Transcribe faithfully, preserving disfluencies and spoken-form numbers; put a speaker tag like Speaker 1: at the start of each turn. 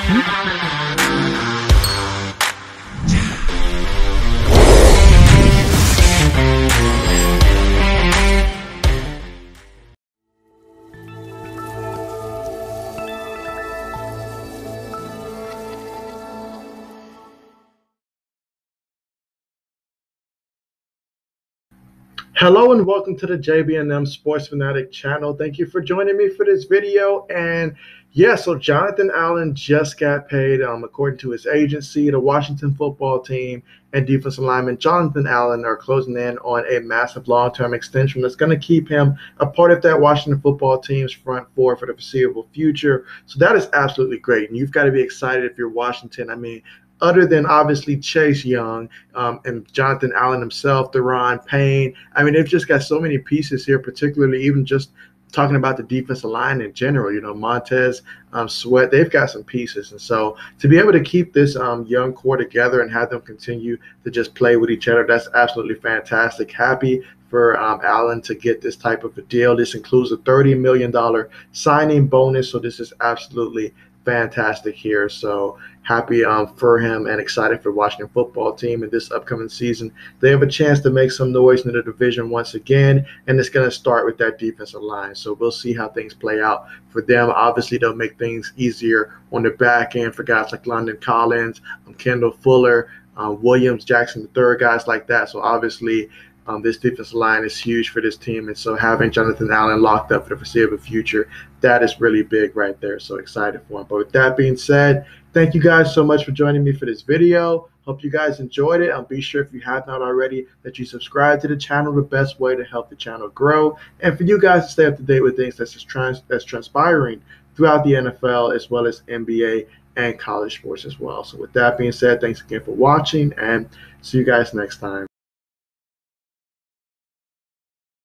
Speaker 1: Hello and welcome to the J B and M Sports Fanatic channel. Thank you for joining me for this video. And yeah, so Jonathan Allen just got paid. Um, according to his agency, the Washington football team and defensive lineman Jonathan Allen are closing in on a massive long-term extension that's going to keep him a part of that Washington football team's front four for the foreseeable future. So that is absolutely great. And you've got to be excited if you're Washington. I mean, other than obviously Chase Young um, and Jonathan Allen himself, Deron Payne. I mean, they've just got so many pieces here, particularly even just talking about the defensive line in general. You know, Montez um, Sweat, they've got some pieces. And so to be able to keep this um, young core together and have them continue to just play with each other, that's absolutely fantastic. Happy for um, Allen to get this type of a deal. This includes a thirty million dollars signing bonus. So this is absolutely fantastic here. So happy um, for him and excited for the Washington football team in this upcoming season. They have a chance to make some noise in the division once again, and it's going to start with that defensive line. So we'll see how things play out for them. Obviously, they'll make things easier on the back end for guys like London Collins, um, Kendall Fuller, uh, Williams Jackson the third, guys like that. So obviously, Um, this defensive line is huge for this team, and so having Jonathan Allen locked up for the foreseeable future, that is really big right there. So excited for him. But with that being said, thank you guys so much for joining me for this video. Hope you guys enjoyed it. Um, be sure, if you have not already, that you subscribe to the channel, the best way to help the channel grow, and for you guys to stay up to date with things that's, trans that's transpiring throughout the N F L as well as N B A and college sports as well. So with that being said, thanks again for watching, and see you guys next time.